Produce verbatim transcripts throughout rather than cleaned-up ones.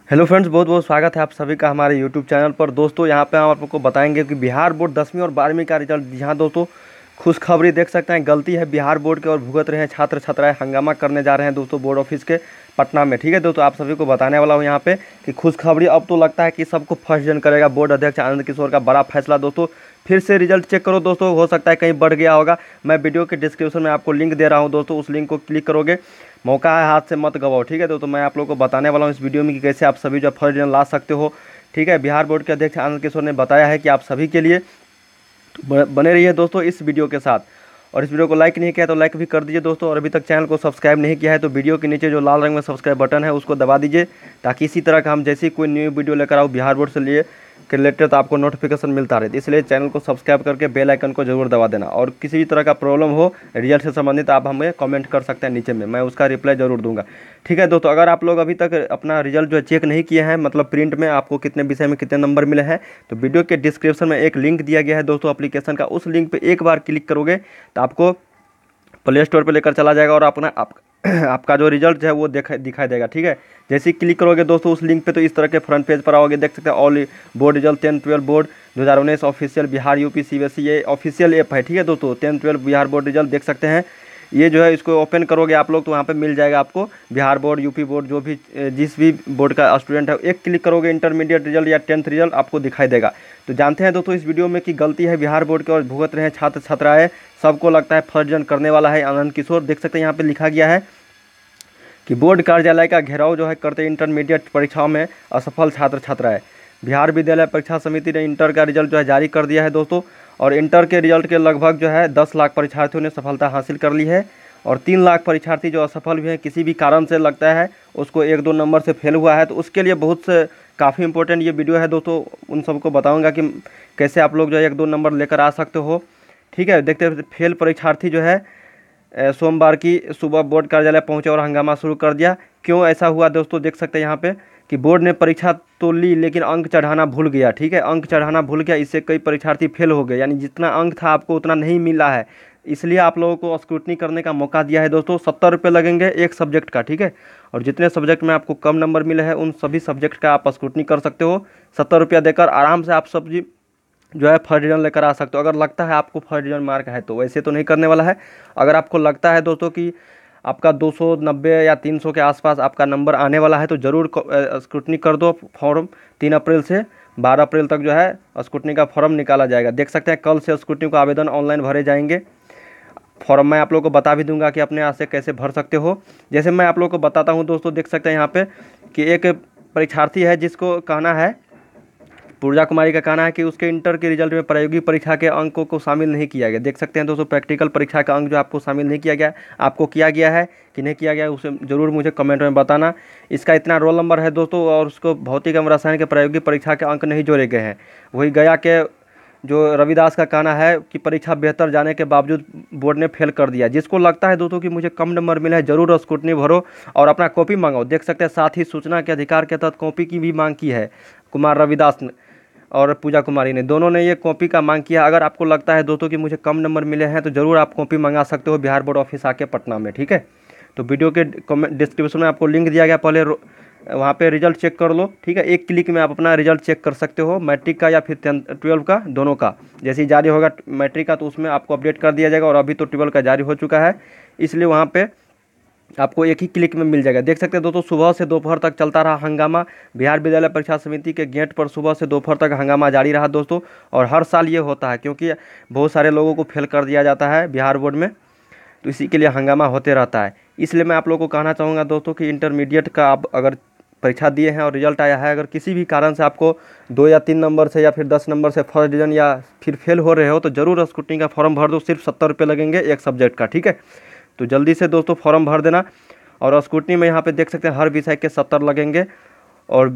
Hello friends, बहुत बहुत स्वागत है आप सभी का हमारे यूट्यूब चैनल पर। दोस्तों यहाँ पे हम आपको बताएंगे कि बिहार बोर्ड दसवीं और बारहवीं का रिजल्ट। यहाँ दोस्तों खुशखबरी देख सकते हैं, गलती है बिहार बोर्ड के और भुगत रहे हैं छात्र छात्राएं, हंगामा करने जा रहे हैं दोस्तों बोर्ड ऑफिस के पटना में। ठीक है दोस्तों, आप सभी को बताने वाला हूँ यहाँ पे कि खुशखबरी अब तो लगता है कि सबको फर्स्ट जन करेगा बोर्ड अध्यक्ष आनंद किशोर का बड़ा फैसला। दोस्तों फिर से रिजल्ट चेक करो दोस्तों, हो सकता है कहीं बढ़ गया होगा। मैं वीडियो के डिस्क्रिप्शन में आपको लिंक दे रहा हूँ दोस्तों, उस लिंक को क्लिक करोगे, मौका है हाथ से मत गवाओ। ठीक है दोस्तों, मैं आप लोगों को बताने वाला हूँ इस वीडियो में कि कैसे आप सभी जो फर्स्ट डिवीजन ला सकते हो। ठीक है, बिहार बोर्ड के अध्यक्ष आनंद किशोर ने बताया है कि आप सभी के लिए बने रहिए दोस्तों इस वीडियो के साथ। और इस वीडियो को लाइक नहीं किया तो लाइक भी कर दीजिए दोस्तों, और अभी तक चैनल को सब्सक्राइब नहीं किया है तो वीडियो के नीचे जो लाल रंग में सब्सक्राइब बटन है उसको दबा दीजिए, ताकि इसी तरह का हम जैसी कोई न्यू वीडियो लेकर आओ बिहार बोर्ड से लिए के रिलेटेड तो आपको नोटिफिकेशन मिलता रहे। इसलिए चैनल को सब्सक्राइब करके बेल आइकन को जरूर दबा देना। और किसी भी तरह का प्रॉब्लम हो रिजल्ट से संबंधित आप हमें कमेंट कर सकते हैं नीचे में, मैं उसका रिप्लाई जरूर दूंगा। ठीक है दोस्तों, अगर आप लोग अभी तक अपना रिजल्ट जो है चेक नहीं किए हैं, मतलब प्रिंट में आपको कितने विषय में कितने नंबर मिले हैं, तो वीडियो के डिस्क्रिप्शन में एक लिंक दिया गया है दोस्तों एप्लीकेशन का, उस लिंक पर एक बार क्लिक करोगे तो आपको प्ले स्टोर पर लेकर चला जाएगा और अपना आप आपका जो रिजल्ट है वो दिखाई दिखाई देगा। ठीक है, जैसे ही क्लिक करोगे दोस्तों उस लिंक पे तो इस तरह के फ्रंट पेज पर आओगे, देख सकते हैं all board result tenth twelve board दो हज़ार उन्नीस ऑफिशियल बिहार यूपी सीबीएसई, ये ऑफिशियल ऐप है। ठीक है दोस्तों, tenth twelve Bihar board result देख सकते हैं, ये जो है इसको ओपन करोगे आप लोग तो वहाँ पे मिल जाएगा आपको बिहार बोर्ड यूपी बोर्ड जो भी जिस भी बोर्ड का स्टूडेंट है, एक क्लिक करोगे इंटरमीडिएट रिजल्ट या टेंथ रिजल्ट आपको दिखाई देगा। तो जानते हैं दोस्तों इस वीडियो में कि गलती है बिहार बोर्ड के और भुगत रहे हैं छात्र छात्राएं, सबको लगता है फर्स्ट जन करने वाला है आनंद किशोर। देख सकते हैं यहाँ पे लिखा गया है कि बोर्ड कार्यालय का घेराव जो है करते इंटरमीडिएट परीक्षाओं में असफल छात्र छात्राएं। बिहार विद्यालय परीक्षा समिति ने इंटर का रिजल्ट जो है जारी कर दिया है दोस्तों, और इंटर के रिजल्ट के लगभग जो है दस लाख परीक्षार्थियों ने सफलता हासिल कर ली है, और तीन लाख परीक्षार्थी जो असफल हुए हैं किसी भी कारण से, लगता है उसको एक दो नंबर से फेल हुआ है, तो उसके लिए बहुत से काफ़ी इंपॉर्टेंट ये वीडियो है दोस्तों। उन सबको बताऊँगा कि कैसे आप लोग जो है एक दो नंबर लेकर आ सकते हो। ठीक है, देखते हैं फेल परीक्षार्थी जो है सोमवार की सुबह बोर्ड कार्यालय पहुंचे और हंगामा शुरू कर दिया। क्यों ऐसा हुआ दोस्तों, देख सकते हैं यहाँ पे कि बोर्ड ने परीक्षा तो ली लेकिन अंक चढ़ाना भूल गया। ठीक है, अंक चढ़ाना भूल गया, इससे कई परीक्षार्थी फेल हो गए, यानी जितना अंक था आपको उतना नहीं मिला है, इसलिए आप लोगों को स्क्रूटनी करने का मौका दिया है दोस्तों। सत्तर रुपये लगेंगे एक सब्जेक्ट का। ठीक है, और जितने सब्जेक्ट में आपको कम नंबर मिले हैं उन सभी सब्जेक्ट का आप स्क्रूटनी कर सकते हो। सत्तर रुपया देकर आराम से आप सब्जी जो है फर्स्ट डिवीजन लेकर आ सकते हो, अगर लगता है आपको फर्स्ट डिवीजन मार्क है तो। वैसे तो नहीं करने वाला है, अगर आपको लगता है दोस्तों कि आपका दो सौ नब्बे या तीन सौ के आसपास आपका नंबर आने वाला है तो ज़रूर स्क्रूटनी कर दो। फॉर्म तीन अप्रैल से बारह अप्रैल तक जो है स्क्रूटनी का फॉर्म निकाला जाएगा। देख सकते हैं कल से स्क्रूटनी का आवेदन ऑनलाइन भरे जाएंगे। फॉर्म मैं आप लोगों को बता भी दूंगा कि अपने यहाँ से कैसे भर सकते हो। जैसे मैं आप लोगों को बताता हूँ दोस्तों, देख सकते हैं यहाँ पे कि एक परीक्षार्थी है जिसको कहना है, पूजा कुमारी का कहना है कि उसके इंटर के रिजल्ट में प्रायोगिक परीक्षा के अंकों को शामिल नहीं किया गया। देख सकते हैं दोस्तों प्रैक्टिकल परीक्षा का अंक जो आपको शामिल नहीं किया गया, आपको किया गया है कि नहीं किया गया उसे ज़रूर मुझे कमेंट में बताना। इसका इतना रोल नंबर है दोस्तों, और उसको भौतिक एवं रसायन के प्रायोगिक परीक्षा के अंक नहीं जोड़े गए हैं। वही गया के जो रविदास का कहना है कि परीक्षा बेहतर जाने के बावजूद बोर्ड ने फेल कर दिया। जिसको लगता है दोस्तों कि मुझे कम नंबर मिला है ज़रूर स्क्रूटनी भरो और अपना कॉपी मंगाओ। देख सकते हैं साथ ही सूचना के अधिकार के तहत कॉपी की भी मांग की है। कुमार रविदास और पूजा कुमारी ने, दोनों ने ये कॉपी का मांग किया। अगर आपको लगता है दोस्तों कि मुझे कम नंबर मिले हैं तो ज़रूर आप कॉपी मंगा सकते हो बिहार बोर्ड ऑफिस आके पटना में। ठीक है, तो वीडियो के कमेंट डिस्क्रिप्शन में आपको लिंक दिया गया, पहले वहाँ पे रिजल्ट चेक कर लो। ठीक है, एक क्लिक में आप अपना रिजल्ट चेक कर सकते हो, मैट्रिक का या फिर टेंथ ट्वेल्व का, दोनों का। जैसे ही जारी होगा मैट्रिक का तो उसमें आपको अपडेट कर दिया जाएगा, और अभी तो ट्वेल्व का जारी हो चुका है, इसलिए वहाँ पे आपको एक ही क्लिक में मिल जाएगा। देख सकते हैं दोस्तों सुबह से दोपहर तक चलता रहा हंगामा। बिहार विद्यालय परीक्षा समिति के गेट पर सुबह से दोपहर तक हंगामा जारी रहा दोस्तों, और हर साल ये होता है क्योंकि बहुत सारे लोगों को फेल कर दिया जाता है बिहार बोर्ड में, तो इसी के लिए हंगामा होते रहता है। इसलिए मैं आप लोगों को कहना चाहूँगा दोस्तों कि इंटरमीडिएट का आप अगर परीक्षा दिए हैं और रिजल्ट आया है, अगर किसी भी कारण से आपको दो या तीन नंबर से या फिर दस नंबर से फर्स्ट डिवीजन या फिर फेल हो रहे हो तो ज़रूर स्क्रूटनी का फॉर्म भर दो। सिर्फ सत्तर रुपये लगेंगे एक सब्जेक्ट का। ठीक है, तो जल्दी से दोस्तों फॉर्म भर देना। और स्क्रूटनी में यहाँ पे देख सकते हैं हर विषय के सत्तर लगेंगे। और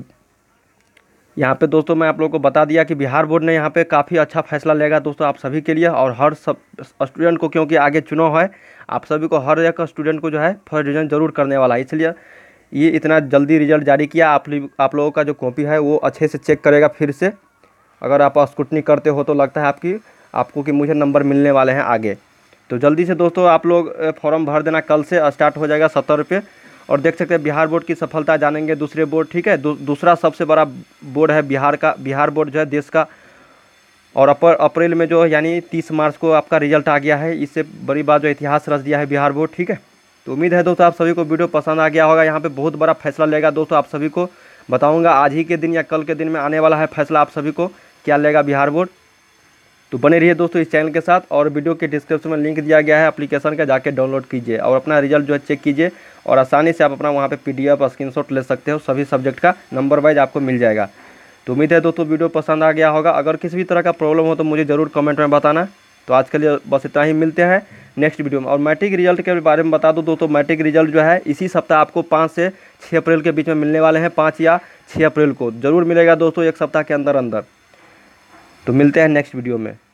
यहाँ पे दोस्तों मैं आप लोगों को बता दिया कि बिहार बोर्ड ने यहाँ पे काफ़ी अच्छा फैसला लेगा दोस्तों आप सभी के लिए, और हर सब स्टूडेंट को, क्योंकि आगे चुनाव है, आप सभी को हर एक स्टूडेंट को जो है फर्स्ट डिवीजन जरूर करने वाला है, इसलिए ये इतना जल्दी रिजल्ट जारी किया। आप आप लोगों का जो कॉपी है वो अच्छे से चेक करेगा फिर से। अगर आप स्क्रूटनी करते हो तो लगता है आपकी आपको कि मुझे नंबर मिलने वाले हैं आगे। तो जल्दी से दोस्तों आप लोग फॉर्म भर देना, कल से स्टार्ट हो जाएगा सत्तर रुपये। और देख सकते हैं बिहार बोर्ड की सफलता जानेंगे दूसरे बोर्ड, ठीक है। दू, दूसरा सबसे बड़ा बोर्ड है बिहार का, बिहार बोर्ड जो है देश का। और अपर अप्रैल में जो है यानी तीस मार्च को आपका रिजल्ट आ गया है। इससे बड़ी बात जो इतिहास रच दिया है बिहार बोर्ड, ठीक है। तो उम्मीद है दोस्तों आप सभी को वीडियो पसंद आ गया होगा। यहाँ पे बहुत बड़ा फैसला लेगा दोस्तों, आप सभी को बताऊंगा आज ही के दिन या कल के दिन में आने वाला है फैसला, आप सभी को क्या लेगा बिहार बोर्ड। तो बने रहिए दोस्तों इस चैनल के साथ, और वीडियो के डिस्क्रिप्शन में लिंक दिया गया है एप्लीकेशन का, जाके डाउनलोड कीजिए और अपना रिजल्ट जो है चेक कीजिए। और आसानी से आप अपना वहाँ पे पीडीएफ स्क्रीनशॉट ले सकते हो, सभी सब्जेक्ट का नंबर वाइज आपको मिल जाएगा। तो उम्मीद है दोस्तों वीडियो पसंद आ गया होगा। अगर किसी भी तरह का प्रॉब्लम हो तो मुझे ज़रूर कमेंट में बताना। तो आज के लिए बस इतना ही, मिलते हैं नेक्स्ट वीडियो में। और मैट्रिक रिजल्ट के बारे में बता दूं दोस्तों, मैट्रिक रिजल्ट जो है इसी सप्ताह आपको पाँच से छः अप्रैल के बीच में मिलने वाले हैं। पाँच या छः अप्रैल को ज़रूर मिलेगा दोस्तों, एक सप्ताह के अंदर अंदर। तो मिलते हैं नेक्स्ट वीडियो में।